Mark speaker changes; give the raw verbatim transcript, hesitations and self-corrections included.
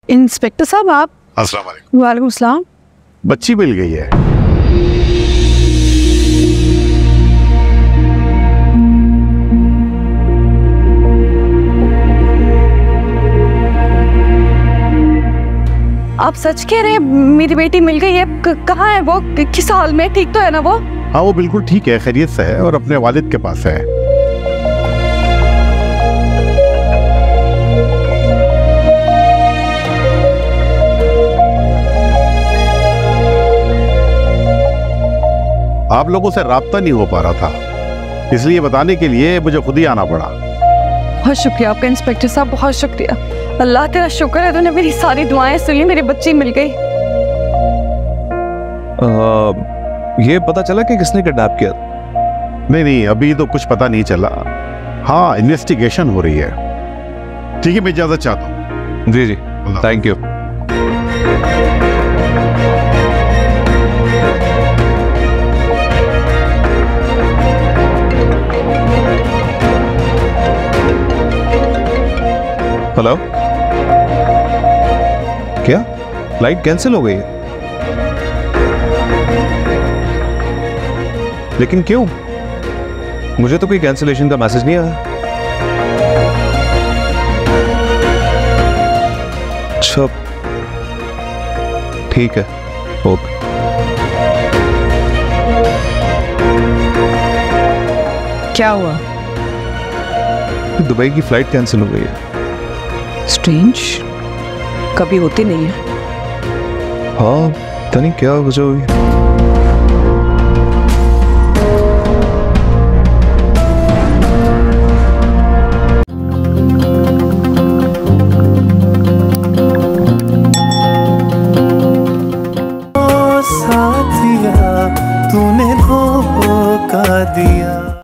Speaker 1: Inspector साहब आप?
Speaker 2: अस्सलाम वालेकुम।
Speaker 1: वालेकुम सलाम।
Speaker 2: बच्ची मिल गई है।
Speaker 1: आप सच कह रहे हैं मेरी बेटी मिल गई है? कहाँ है वो? किस हाल में? ठीक तो है ना वो?
Speaker 2: हाँ वो बिल्कुल ठीक है, खैरियत से है और अपने वालिद के पास है। आप लोगों से राब्ता नहीं हो पा रहा था, इसलिए बताने के लिए मुझे खुद ही आना पड़ा।
Speaker 1: बहुत शुक्रिया आपका इंस्पेक्टर साहब, बहुत शुक्रिया। अल्लाह तेरा शुक्र है, तूने मेरी सारी दुआएं सुनी, मेरी बच्ची मिल गई।
Speaker 3: आ, ये पता चला कि किसने किडनैप किया?
Speaker 2: नहीं नहीं अभी तो कुछ पता नहीं चला। हाँ इन्वेस्टिगेशन हो रही है। ठीक है मैं इजाजत चाहता हूँ।
Speaker 3: जी जी थैंक यू। हेलो, क्या फ्लाइट कैंसिल हो गई है? लेकिन क्यों? मुझे तो कोई कैंसिलेशन का मैसेज नहीं आया। अच्छा ठीक है, ओके।
Speaker 1: क्या हुआ?
Speaker 3: दुबई की फ्लाइट कैंसिल हो गई है।
Speaker 1: स्ट्रेंज, कभी होती नहीं है।
Speaker 3: हाँ पता नहीं क्या वजह हुई।
Speaker 4: ओ साथिया तूने धोखा दिया।